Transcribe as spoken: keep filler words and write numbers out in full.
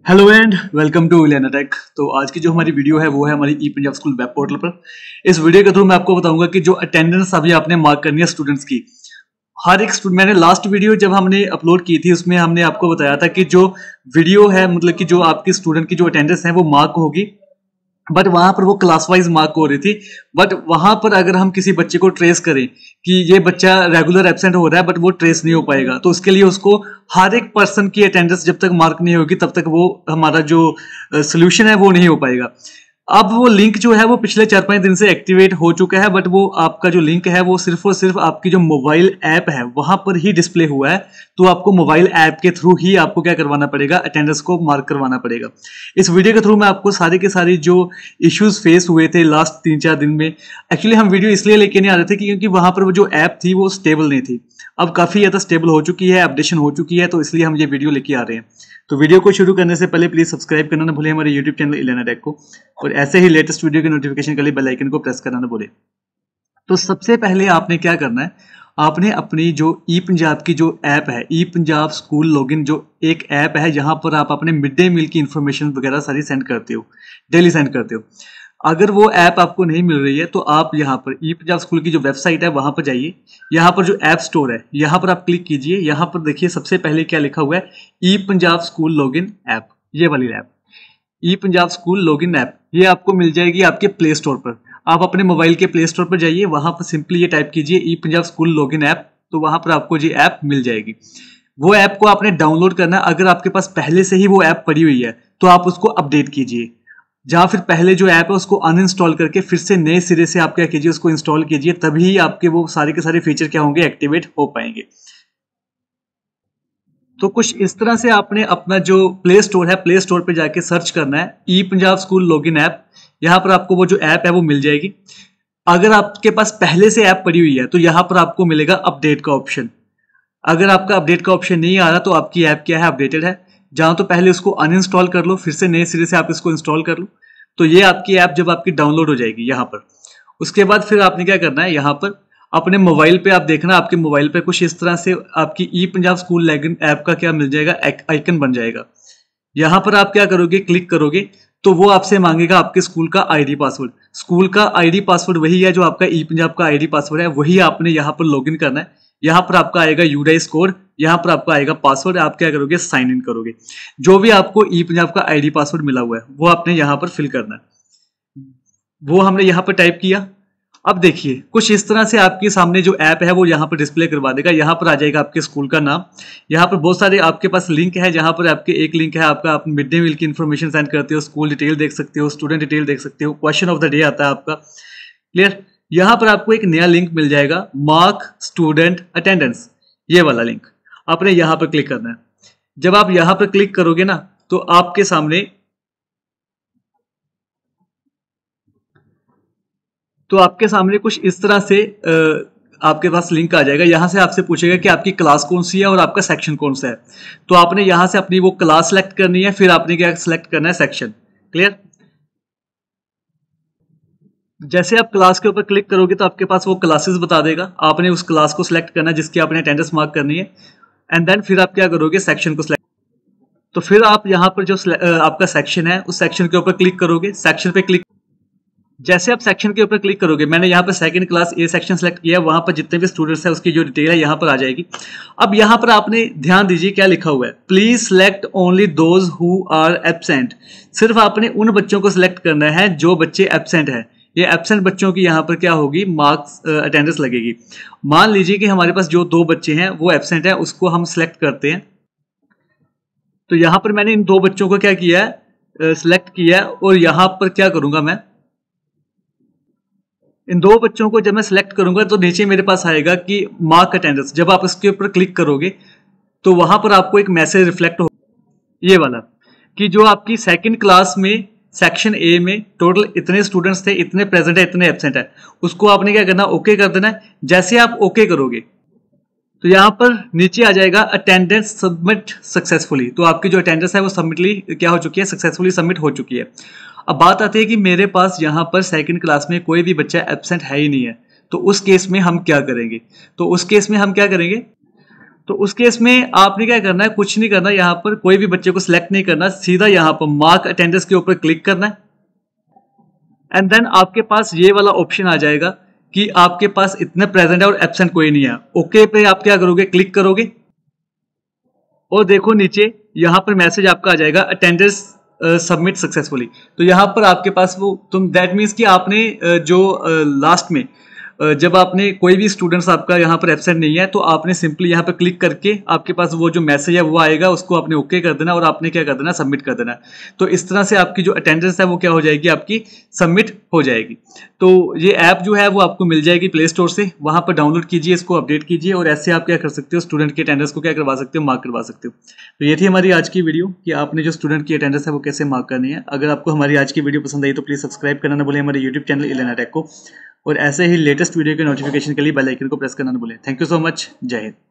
Hello and welcome to Elena tech. तो आज की जो हमारी वीडियो है वो है हमारी e Punjab school web portal पर। इस वीडियो के थ्रू मैं आपको बताऊंगा कि जो अटेंडेंस अभी आपने मार्क करनी है स्टूडेंट्स की, हर एक स्टूडेंट, मैंने लास्ट वीडियो जब हमने अपलोड की थी उसमें हमने आपको बताया था कि जो वीडियो है मतलब कि जो आपकी स्टूडेंट की जो अटेंडेंस है वो मार्क होगी, बट वहां पर वो क्लास वाइज मार्क हो रही थी। बट वहां पर अगर हम किसी बच्चे को ट्रेस करें कि ये बच्चा रेगुलर एब्सेंट हो रहा है बट वो ट्रेस नहीं हो पाएगा, तो उसके लिए उसको हर एक पर्सन की अटेंडेंस जब तक मार्क नहीं होगी तब तक वो हमारा जो सोल्यूशन है वो नहीं हो पाएगा। अब वो लिंक जो है वो पिछले चार पांच दिन से एक्टिवेट हो चुका है, बट वो आपका जो लिंक है वो सिर्फ और सिर्फ आपकी जो मोबाइल ऐप है वहां पर ही डिस्प्ले हुआ है। तो आपको मोबाइल ऐप के थ्रू ही आपको क्या करवाना पड़ेगा, अटेंडेंस को मार्क करवाना पड़ेगा। इस वीडियो के थ्रू मैं आपको सारी के सारी जो इश्यूज फेस हुए थे लास्ट तीन चार दिन में, एक्चुअली हम वीडियो इसलिए लेके नहीं आ रहे थे क्योंकि वहां पर वो जो ऐप थी वो स्टेबल नहीं थी। अब काफी ज्यादा स्टेबल हो चुकी है, अपडेशन हो चुकी है, तो इसलिए हम ये वीडियो लेके आ रहे हैं। तो वीडियो को शुरू करने से पहले प्लीज सब्सक्राइब करना ना भूलें हमारे यूट्यूब चैनल इलेना टेक को, और ऐसे ही लेटेस्ट वीडियो के नोटिफिकेशन के लिए बेल आइकन को प्रेस करना ना भूलें। तो सबसे पहले आपने क्या करना है, आपने अपनी जो ई पंजाब की जो ऐप है, ई पंजाब स्कूल लॉगिन, जो एक ऐप है जहां पर आप अपने मिड डे मील की इंफॉर्मेशन वगैरह सारी सेंड करते हो, डेली सेंड करते हो। अगर वो ऐप आपको नहीं मिल रही है तो आप यहाँ पर ई पंजाब स्कूल की जो वेबसाइट है वहां पर जाइए। यहाँ पर जो ऐप स्टोर है यहाँ पर आप क्लिक कीजिए। यहाँ पर देखिए सबसे पहले क्या लिखा हुआ है, e Punjab school login app, ये वाली app e Punjab school login app, ये आपको मिल जाएगी आपके प्ले स्टोर पर। आप अपने मोबाइल के प्ले स्टोर पर जाइए, वहां पर सिंपली ये टाइप कीजिए e Punjab school login app, तो वहां पर आपको ये ऐप मिल जाएगी। वो ऐप को आपने डाउनलोड करना है। अगर आपके पास पहले से ही वो ऐप पड़ी हुई है तो आप उसको अपडेट कीजिए, जहां फिर पहले जो ऐप है उसको अनइंस्टॉल करके फिर से नए सिरे से आप क्या कीजिए, उसको इंस्टॉल कीजिए, तभी आपके वो सारे के सारे फीचर क्या होंगे, एक्टिवेट हो पाएंगे। तो कुछ इस तरह से आपने अपना जो प्ले स्टोर है, प्ले स्टोर पे जाके सर्च करना है e Punjab school login app. यहाँ पर आपको वो जो ऐप है वो मिल जाएगी। अगर आपके पास पहले से ऐप पड़ी हुई है तो यहाँ पर आपको मिलेगा अपडेट का ऑप्शन। अगर आपका अपडेट का ऑप्शन नहीं आ रहा तो आपकी ऐप क्या है, अपडेटेड है। जहां तो पहले उसको अनइंस्टॉल कर लो, फिर से नए सिरे से आप इसको इंस्टॉल कर लो, तो ये आपकी ऐप जब आपकी डाउनलोड हो जाएगी यहाँ पर, उसके बाद फिर आपने क्या करना है, यहाँ पर अपने मोबाइल पे आप देखना, आपके मोबाइल पे कुछ इस तरह से आपकी e Punjab school login app का क्या मिल जाएगा, आइकन बन जाएगा। यहाँ पर आप क्या करोगे, क्लिक करोगे तो वो आपसे मांगेगा आपके स्कूल का आईडी पासवर्ड। स्कूल का आईडी पासवर्ड वही है जो आपका ई पंजाब का आईडी पासवर्ड है, वही आपने यहाँ पर लॉगिन करना है। यहाँ पर आपका आएगा यूडाइस कोड, यहाँ पर आपका आएगा पासवर्ड, आप क्या करोगे, साइन इन करोगे। जो भी आपको ई पंजाब का आईडी पासवर्ड मिला हुआ है वो आपने यहाँ पर फिल करना है। वो हमने यहाँ पर टाइप किया। अब देखिए कुछ इस तरह से आपके सामने जो ऐप है वो यहाँ पर डिस्प्ले करवा देगा। यहाँ पर आ जाएगा आपके स्कूल का नाम, यहाँ पर बहुत सारे आपके पास लिंक है, जहाँ पर आपके एक लिंक है आपका, आप मिड डे मील की इन्फॉर्मेशन सेंड करते हो, स्कूल डिटेल देख सकते हो, स्टूडेंट डिटेल देख सकते हो, क्वेश्चन ऑफ द डे आता है आपका, क्लियर। यहाँ पर आपको एक नया लिंक मिल जाएगा, मार्क स्टूडेंट अटेंडेंस, ये वाला लिंक आपने यहाँ पर क्लिक करना है। जब आप यहाँ पर क्लिक करोगे ना तो आपके सामने तो आपके सामने कुछ इस तरह से आ, आपके पास लिंक आ जाएगा। यहां से आपसे पूछेगा कि आपकी क्लास कौन सी है और आपका सेक्शन कौन सा है। तो आपने यहां से अपनी वो क्लास सेलेक्ट करनी है, फिर आपने क्या सेलेक्ट करना है, सेक्शन, क्लियर। जैसे आप क्लास के ऊपर क्लिक करोगे तो आपके पास वो क्लासेस बता देगा, आपने उस क्लास को सिलेक्ट करना है जिसकी आपने अटेंडेंस मार्क करनी है, एंड देन फिर आप क्या करोगे, सेक्शन को सिलेक्ट। तो फिर आप यहाँ पर जो आपका सेक्शन है उस सेक्शन के ऊपर क्लिक करोगे, सेक्शन पे क्लिक। जैसे आप सेक्शन के ऊपर क्लिक करोगे, मैंने यहाँ पर second class A section select किया, वहां पर जितने भी स्टूडेंट्स हैं उसकी जो डिटेल है यहाँ पर आ जाएगी। अब यहाँ पर आपने ध्यान दीजिए क्या लिखा हुआ है, please select only those who are absent. सिर्फ आपने उन बच्चों को सिलेक्ट करना है जो बच्चे एब्सेंट है। ये एब्सेंट बच्चों की यहाँ पर क्या होगी, मार्क्स अटेंडेंस लगेगी। मान लीजिए कि हमारे पास जो दो बच्चे हैं वो एब्सेंट है, उसको हम सिलेक्ट करते हैं। तो यहाँ पर मैंने इन दो बच्चों को क्या किया है, सिलेक्ट किया है, और यहाँ पर क्या करूंगा, मैं इन दो बच्चों को जब मैं सिलेक्ट करूंगा तो नीचे मेरे पास आएगा कि मार्क अटेंडेंस। जब आप इसके ऊपर क्लिक करोगे तो वहां पर आपको एक मैसेज रिफ्लेक्ट हो, ये वाला, कि जो आपकी सेकंड क्लास में सेक्शन ए में टोटल इतने स्टूडेंट्स थे, इतने प्रेजेंट है, इतने एब्सेंट है, उसको आपने क्या करना, ओके कर देना है। जैसे आप ओके करोगे तो यहाँ पर नीचे आ जाएगा अटेंडेंस सबमिट सक्सेसफुली। तो आपकी जो अटेंडेंस है वो सबमिटली क्या हो चुकी है, सक्सेसफुली सबमिट हो चुकी है। अब बात आती है कि मेरे पास यहाँ पर सेकंड क्लास में कोई भी बच्चा एब्सेंट है ही नहीं है, तो उस केस में हम क्या करेंगे। तो उस केस में हम क्या करेंगे, तो उस केस में आपने क्या करना है, कुछ नहीं करना, यहाँ पर कोई भी बच्चे को सिलेक्ट नहीं करना, सीधा यहाँ पर मार्क अटेंडेंस के ऊपर क्लिक करना है एंड देन आपके पास ये वाला ऑप्शन आ जाएगा कि आपके पास इतने प्रेजेंट है और एब्सेंट कोई नहीं है। ओके पे आप क्या करोगे, क्लिक करोगे और देखो नीचे यहाँ पर मैसेज आपका आ जाएगा अटेंडेंस सबमिट सक्सेसफुली। तो यहाँ पर आपके पास वो तुम दैट मीन्स कि आपने uh, जो लास्ट uh, में uh, जब आपने कोई भी स्टूडेंट्स आपका यहाँ पर एब्सेंट नहीं है तो आपने सिंपली यहाँ पर क्लिक करके आपके पास वो जो मैसेज है वो आएगा, उसको आपने ओके कर देना और आपने क्या कर देना, सबमिट कर देना। तो इस तरह से आपकी जो अटेंडेंस है वो क्या हो जाएगी, आपकी सबमिट हो जाएगी। तो ये ऐप जो है वो आपको मिल जाएगी प्ले स्टोर से, वहाँ पर डाउनलोड कीजिए, इसको अपडेट कीजिए और ऐसे आप क्या कर सकते हो, स्टूडेंट की अटेंडेंस को क्या करवा सकते हो, मार्क करवा सकते हो। तो ये थी हमारी आज की वीडियो कि आपने जो स्टूडेंट की अटेंडेंस है वो कैसे मार्क करनी है। अगर आपको हमारी आज की वीडियो पसंद आई तो प्लीज़ सब्सक्राइब करना ना भूलें हमारे यूट्यूब चैनल इलेना टेक को, और ऐसे ही लेटेस्ट वीडियो के नोटिफिकेशन के लिए बेल आइकन को प्रेस करना ना भूलें। थैंक यू सो मच, जय हिंद।